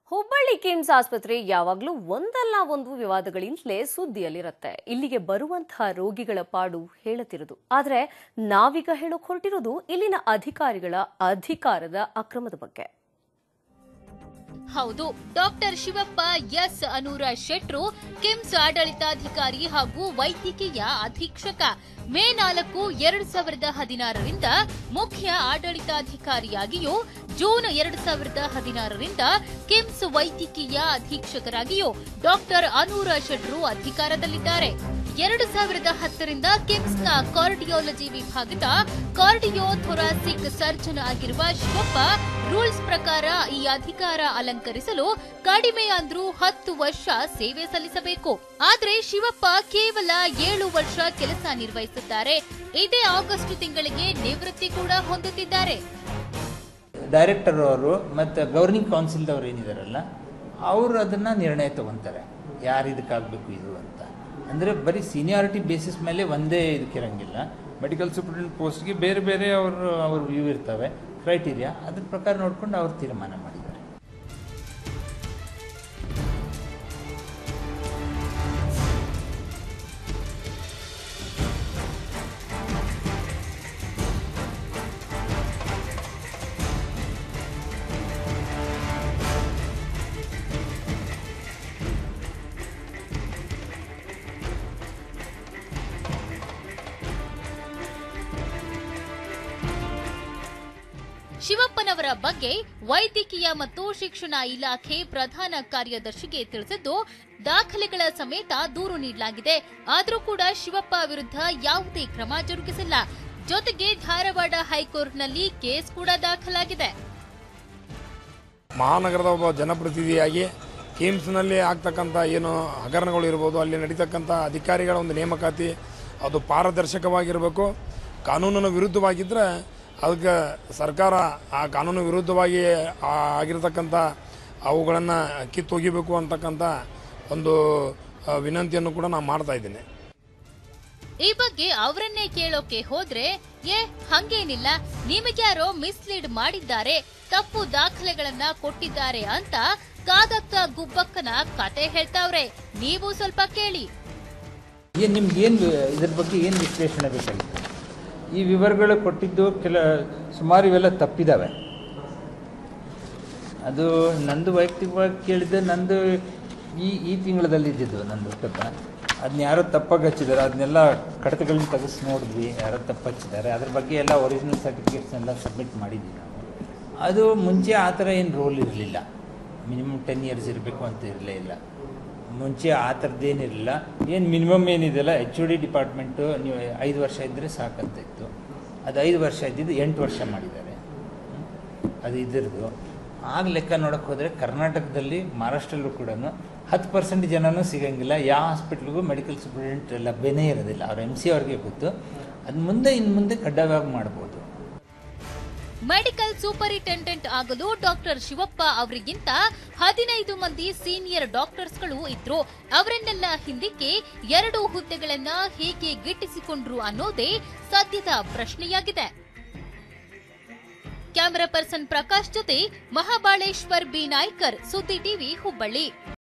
ಹುಬ್ಬಳ್ಳಿ ಕಿಮ್ಸ್ ಆಸ್ಪತ್ರೆ ಯಾವಾಗಲೂ ಒಂದಲ್ಲ ಒಂದು ವಿವಾದಗಳಿಂದಲೇ ಸುದ್ದಿಯಲ್ಲಿರುತ್ತೆ. ಇಲ್ಲಿಗೆ ಬರುವಂತಹ ರೋಗಿಗಳ ಪಾಡು ಹೇಳುತ್ತಿರೋದು. ಆದರೆ ನಾವೀಗ ಹೇಳೋಕೆ ಹೊರಟಿರೋದು ಇಲ್ಲಿನ ಅಧಿಕಾರಿಗಳ ಅಧಿಕಾರದ ಅಕ್ರಮದ ಬಗ್ಗೆ. ಹೌದು, ಡಾಕ್ಟರ್ ಶಿವಪ್ಪ ಎಸ್ ಅನೂರ ಶೆಟ್ರು ಕಿಮ್ಸ್ ಆಡಳಿತಾಧಿಕಾರಿ ಹಾಗೂ ವೈದ್ಯಕೀಯ ಅಧೀಕ್ಷಕ. ಮೇ 4, 2016ರಿಂದ ಮುಖ್ಯ ಆಡಳಿತಾಧಿಕಾರಿಯಾಗಿಯೂ ಜೂನ್ 2016ರಿಂದ ಕಿಮ್ಸ್ ವೈದ್ಯಕೀಯ ಅಧೀಕ್ಷಕರಾಗಿಯೂ ಡಾಕ್ಟರ್ ಅನೂರ ಶೆಟ್ರು ಅಧಿಕಾರದಲ್ಲಿದ್ದಾರೆ. 2010ರಿಂದ ಕಿಮ್ಸ್ನ ಕಾರ್ಡಿಯಾಲಜಿ ವಿಭಾಗದ ಕಾರ್ಡಿಯೋಥೊರಾಸಿಕ್ ಸರ್ಜನ್ ಆಗಿರುವ ಶಿವಪ್ಪ ರೂಲ್ಸ್ ಪ್ರಕಾರ ಈ ಅಧಿಕಾರ ಅಲಂಕರಿಸಲು ಕಡಿಮೆ ಅಂದ್ರೂ 10 ವರ್ಷ ಸೇವೆ ಸಲ್ಲಿಸಬೇಕು. ಆದ್ರೆ ಶಿವಪ್ಪ ಕೇವಲ 7 ವರ್ಷ ಕೆಲಸ ನಿರ್ವಹಿಸುತ್ತಾರೆ. ಇದೇ ಆಗಸ್ಟ್ ತಿಂಗಳಿಗೆ ನಿವೃತ್ತಿ ಕೂಡ ಹೊಂದುತ್ತಿದ್ದಾರೆ. ಡೈರೆಕ್ಟರ್ ಅವರು ಮತ್ತು ಗವರ್ನಿಂಗ್ ಕೌನ್ಸಿಲ್ ಅವರು ಏನಿದಾರಲ್ಲ, ಅವರು ಅದನ್ನ ನಿರ್ಣಯ ತಗೊಂತಾರೆ, ಯಾರು ಇದಕ್ಕಾಗಬೇಕು ಇದು ಅಂತ. ಅಂದರೆ ಬರೀ ಸೀನಿಯಾರಿಟಿ ಬೇಸಿಸ್ ಮೇಲೆ ಒಂದೇ ಇದಕ್ಕಿರಂಗಿಲ್ಲ. ಮೆಡಿಕಲ್ ಸೂಪರಿಂಟೆಂಡೆಂಟ್ ಪೋಸ್ಟ್ಗೆ ಬೇರೆ ಬೇರೆ ಅವ್ರ ವ್ಯೂ ಇರ್ತವೆ, ಕ್ರೈಟೀರಿಯಾ. ಅದ್ರ ಪ್ರಕಾರ ನೋಡ್ಕೊಂಡು ಅವ್ರು ತೀರ್ಮಾನ ಮಾಡಿದ್ದಾರೆ. ಶಿವಪ್ಪನವರ ಬಗ್ಗೆ ವೈದ್ಯಕೀಯ ಮತ್ತು ಶಿಕ್ಷಣ ಇಲಾಖೆ ಪ್ರಧಾನ ಕಾರ್ಯದರ್ಶಿಗೆ ತಿಳಿಸಿದ್ದು ದಾಖಲೆಗಳ ಸಮೇತ ದೂರು ನೀಡಲಾಗಿದೆ. ಆದರೂ ಕೂಡ ಶಿವಪ್ಪ ವಿರುದ್ಧ ಯಾವುದೇ ಕ್ರಮ ಜರುಗಿಸಿಲ್ಲ. ಜೊತೆಗೆ ಧಾರವಾಡ ಹೈಕೋರ್ಟ್ನಲ್ಲಿ ಕೇಸ್ ಕೂಡ ದಾಖಲಾಗಿದೆ. ಮಹಾನಗರದ ಒಬ್ಬ ಜನಪ್ರತಿನಿಧಿಯಾಗಿ ಕಿಮ್ಸ್ನಲ್ಲಿ ಆಗ್ತಕ್ಕಂಥ ಏನು ಹಗರಣಗಳು ಇರ್ಬೋದು, ಅಲ್ಲಿ ನಡೀತಕ್ಕಂಥ ಅಧಿಕಾರಿಗಳ ಒಂದು ನೇಮಕಾತಿ ಅದು ಪಾರದರ್ಶಕವಾಗಿರಬೇಕು. ಕಾನೂನಿನ ವಿರುದ್ಧವಾಗಿದ್ದರೆ ಅದಕ್ಕೆ ಸರ್ಕಾರ ಆ ಕಾನೂನು ವಿರುದ್ಧವಾಗಿ ಆಗಿರತಕ್ಕಂಥ ಅವುಗಳನ್ನು ಕಿತ್ತೊಗಿಬೇಕು ಅಂತಕ್ಕಂಥ ಒಂದು ವಿನಂತಿಯನ್ನು ಕೂಡ ನಾನು ಮಾಡ್ತಾ ಇದ್ದೇನೆ. ಈ ಬಗ್ಗೆ ಅವರನ್ನೇ ಕೇಳೋಕೆ ಹೋದ್ರೆ ಹಂಗೇನಿಲ್ಲ, ನಿಮಗ್ಯಾರೋ ಮಿಸ್ಲೀಡ್ ಮಾಡಿದ್ದಾರೆ, ತಪ್ಪು ದಾಖಲೆಗಳನ್ನ ಕೊಟ್ಟಿದ್ದಾರೆ ಅಂತ ಕಾದತ್ತ ಗುಬ್ಬಕ್ಕನ ಕತೆ ಹೇಳ್ತಾವ್ರೆ. ನೀವು ಸ್ವಲ್ಪ ಕೇಳಿ. ನಿಮ್ಗೇನು ಇದ್ರ ಬಗ್ಗೆ ಏನು ವಿಶ್ಲೇಷಣೆ ಬೇಕಾಗಿತ್ತು? ಈ ವಿವರಗಳು ಕೊಟ್ಟಿದ್ದು ಸುಮಾರು ಇವೆಲ್ಲ ತಪ್ಪಿದ್ದಾವೆ. ಅದು ನಂದು ವೈಯಕ್ತಿಕವಾಗಿ ಕೇಳಿದ್ದೆ. ನಂದು ಈ ತಿಂಗಳದಲ್ಲಿದ್ದು ನಂದು ಹುಟ್ಟಪ್ಪ, ಅದನ್ನ ಯಾರೋ ತಪ್ಪಾಗಿ ಹಚ್ಚಿದ್ದಾರೆ. ಅದನ್ನೆಲ್ಲ ಕಡತಗಳನ್ನ ತೆಗೆಸಿ ನೋಡಿದ್ವಿ, ಯಾರೋ ತಪ್ಪು ಹಚ್ಚಿದ್ದಾರೆ. ಅದ್ರ ಬಗ್ಗೆ ಎಲ್ಲ ಒರಿಜಿನಲ್ ಸರ್ಟಿಫಿಕೇಟ್ಸ್ನೆಲ್ಲ ಸಬ್ಮಿಟ್ ಮಾಡಿದ್ವಿ ನಾವು. ಅದು ಮುಂಚೆ ಆ ಥರ ಏನು ರೂಲ್ ಇರಲಿಲ್ಲ. ಮಿನಿಮಮ್ 10 years ಇರಬೇಕು ಅಂತ ಇರಲೇ ಇಲ್ಲ. ಮುಂಚೆ ಆ ಥರದ್ದೇನಿರಲಿಲ್ಲ. ಏನು ಮಿನಿಮಮ್ ಏನಿದೆಯಲ್ಲ, HOD ಡಿಪಾರ್ಟ್ಮೆಂಟು ನೀವು 5 ವರ್ಷ ಇದ್ದರೆ ಸಾಕಂತ ಇತ್ತು. ಅದು 5 ವರ್ಷ ಇದ್ದಿದ್ದು 8 ವರ್ಷ ಮಾಡಿದ್ದಾರೆ. ಅದು ಇದರದು ಆಗ ಲೆಕ್ಕ ನೋಡೋಕೆ ಹೋದರೆ ಕರ್ನಾಟಕದಲ್ಲಿ ಮಹಾರಾಷ್ಟ್ರಲ್ಲೂ ಕೂಡ 10% ಜನನೂ ಸಿಗೋಂಗಿಲ್ಲ. ಯಾವ ಹಾಸ್ಪಿಟ್ಲಿಗೂ ಮೆಡಿಕಲ್ ಸೂಪರಿಂಟೆಂಡೆಂಟ್ ಲಭ್ಯನೇ ಇರೋದಿಲ್ಲ. ಅವ್ರ MC ಅವ್ರಿಗೆ ಗೊತ್ತು. ಅದು ಇನ್ನು ಮುಂದೆ ಕಡ್ಡಾಯವಾಗಿ ಮಾಡ್ಬೋದು. ಮೆಡಿಕಲ್ ಸೂಪರಿಂಟೆಂಡೆಂಟ್ ಆಗಲು ಡಾಕ್ಟರ್ ಶಿವಪ್ಪ ಅವರಿಗಿಂತ 15 ಮಂದಿ ಸೀನಿಯರ್ ಡಾಕ್ಟರ್ಸ್ಗಳು ಇದ್ರು. ಅವರನ್ನೆಲ್ಲ ಹಿಂದಕ್ಕೆ 2 ಹುದ್ದೆಗಳನ್ನ ಹೇಗೆ ಗಿಟ್ಟಿಸಿಕೊಂಡ್ರು ಅನ್ನೋದೇ ಸದ್ಯದ ಪ್ರಶ್ನೆಯಾಗಿದೆ. ಕ್ಯಾಮರಾ ಪರ್ಸನ್ ಪ್ರಕಾಶ್ ಜೊತೆ ಮಹಾಬಾಳೇಶ್ವರ್ ಬಿ ನಾಯ್ಕರ್, ಸುದ್ದಿ ಟಿವಿ, ಹುಬ್ಬಳ್ಳಿ.